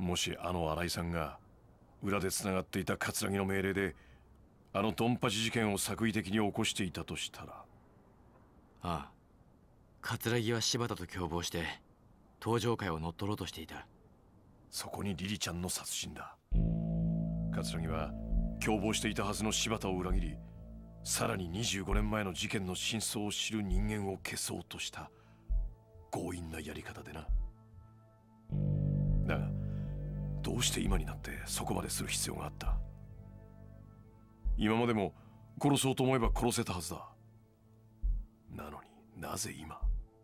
もしあの新井さんが裏でつながっていた桂木の命令であのドンパチ事件を作為的に起こしていたとしたら。 ああ、桂木は柴田と共謀して登場会を乗っ取ろうとしていた。 そこにリリちゃんの殺人だ。桂木は共謀していたはずの柴田を裏切り、さらに25年前の事件の真相を知る人間を消そうとした強引なやり方でな。だがどうして今になってそこまでする必要があった？今までも殺そうと思えば殺せたはずだ。なのになぜ今？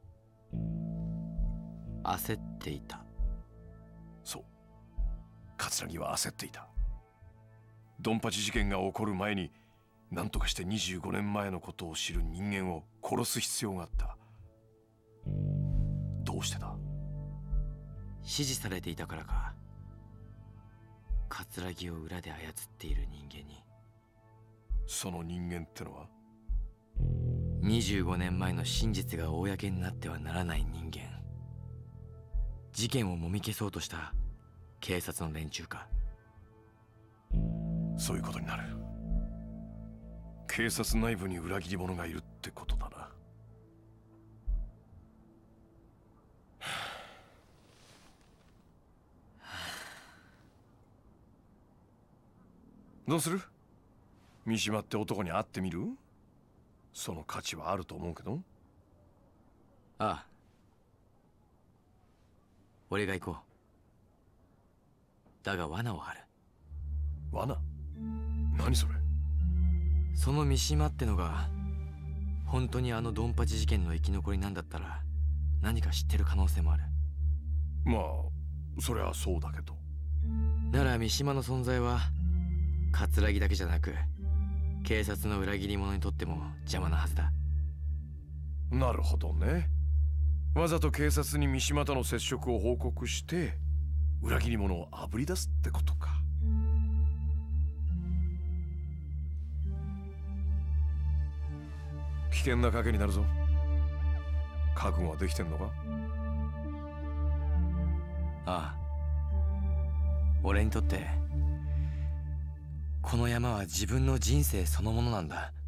焦っていた。 そう、桂木は焦っていた。ドンパチ事件が起こる前に何とかして25年前のことを知る人間を殺す必要があった。どうしてだ？ 指示されていたからか。桂木を裏で操っている人間に。 その人間ってのは 25年前の真実が公になってはならない人間。事件をもみ消そうとした警察の連中か。 そういうことになる。警察内部に裏切り者がいるってことだな。どうする？三島って男に会ってみる？その価値はあると思うけど。 ああ、俺が行こう。だが罠を張る。 罠？何それ？ その三島ってのが本当にあのドンパチ事件の生き残りなんだったら何か知ってる可能性もある。 まあそりゃそうだけど。 なら三島の存在は桂木だけじゃなく警察の裏切り者にとっても邪魔なはずだ。 なるほどね。わざと警察に三島との接触を報告して裏切り者をあぶり出すってことか。危険な賭けになるぞ。覚悟はできてんのか？ ああ、俺にとってこの山は自分の人生そのものなんだ。